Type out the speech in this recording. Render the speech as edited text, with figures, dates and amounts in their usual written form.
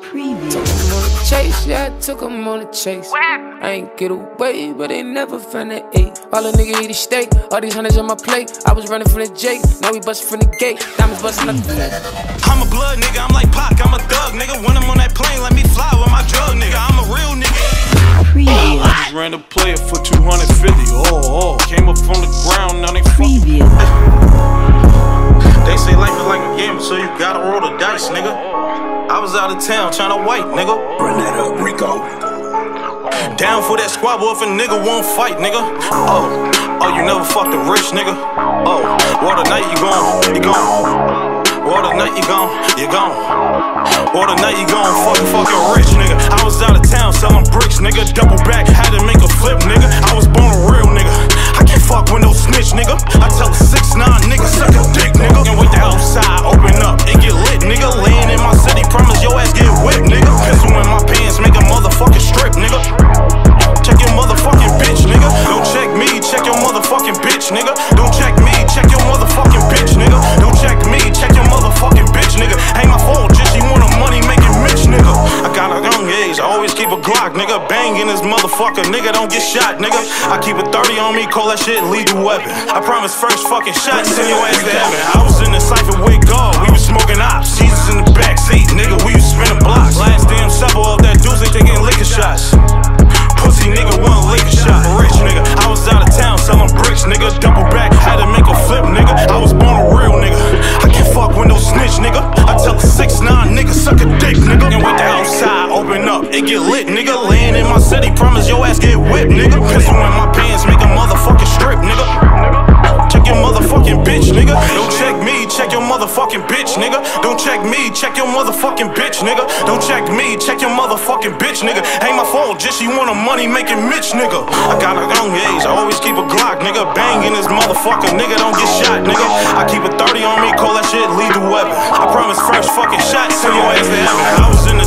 Preview. Took him on a chase, yeah, I took him on a chase. I ain't get away, but they never found that eight. All a nigga eat is steak, all these hundreds on my plate. I was running from the Jake, now we bustin' from the gate. Diamonds bustin' like I'm a blood nigga, I'm like Pac, I'm a thug nigga. When I'm on that plane, let me fly with my drug nigga. I'm a real nigga. Preview. I just ran a player for 250. Came up from the ground, now they Preview. They say life is like a game, so you gotta roll the dice, nigga. I was out of town tryna white, nigga. Run that up, Rico. Down for that squabble if a nigga won't fight, nigga. Oh, you never fucked a rich nigga. Oh, what a night you gone. What a night you gone. What a night you gone, fucking rich nigga. I was out of town selling bricks, nigga. Double back, had to make a flip, nigga. I was born a real nigga. I can't fuck with no snitch, nigga. I tell a 6'9" nigga, suck a dick, nigga. And wait the outside, open up, it get lit, nigga. Laying in my city, promise your ass get whipped, nigga. Pistol in my pants, make a motherfucking strip, nigga. Check your motherfucking bitch, nigga. Don't check me, check your motherfucking bitch, nigga. Don't check me, check your motherfucking bitch, nigga. Don't check me, check your motherfucking bitch, nigga. Ain't my fault, just she want a money making bitch, nigga. I got a young age, I always keep a Glock, nigga. Bang in this motherfucker, nigga. Don't get shot, nigga. I keep a 30 on me, call that shit lethal weapon. I promise first fucking shot, send your ass to heaven. I was in the cypher with God, we was smoking ops. Jesus in the back seat, nigga. We was spinning blocks. Last damn supper of that deuce, they getting liquor shots. Pussy nigga, one liquor shot, rich nigga. I was out of town selling bricks, nigga. Double back, had to make a flip, nigga. I was born a real nigga. I can't fuck with no snitch, nigga. I tell a 6'9" nigga, suck a dick, nigga. And with the outside, open up, it get lit, nigga. Laying in my city, promise your ass get whipped, nigga. Pistol in my pants, make a motherfucking strip, nigga. Check your motherfucking bitch, nigga. Don't check me, check your motherfucking bitch, nigga. Don't check me, check your motherfucking bitch, nigga. Don't check me, check your motherfucking bitch, nigga. Ain't my fault, just she want a money making Mitch, nigga. I got a young age, I always keep a Glock, nigga. Bang in this motherfucker, nigga. Don't get shot, nigga. I keep a 30 on me, call that shit lethal weapon. I promise first fucking shot, send your ass to heaven. I was in the